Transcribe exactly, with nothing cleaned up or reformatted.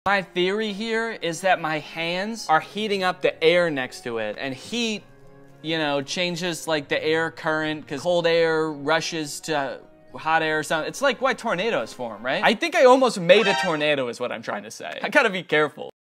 My theory here is that my hands are heating up the air next to it, and heat, you know, changes like the air current because cold air rushes to hot air or something. It's like why tornadoes form, right? I think I almost made a tornado is what I'm trying to say. I gotta be careful.